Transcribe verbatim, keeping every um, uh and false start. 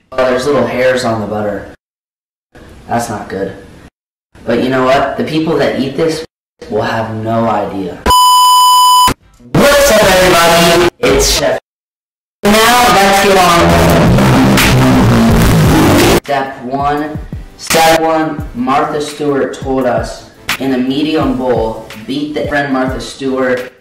Oh, there's little hairs on the butter. That's not good. But you know what? The people that eat this will have no idea. What's up, everybody? It's Chef. Now let's get on. Step one. Step one, Martha Stewart told us in a medium bowl, beat the friend Martha Stewart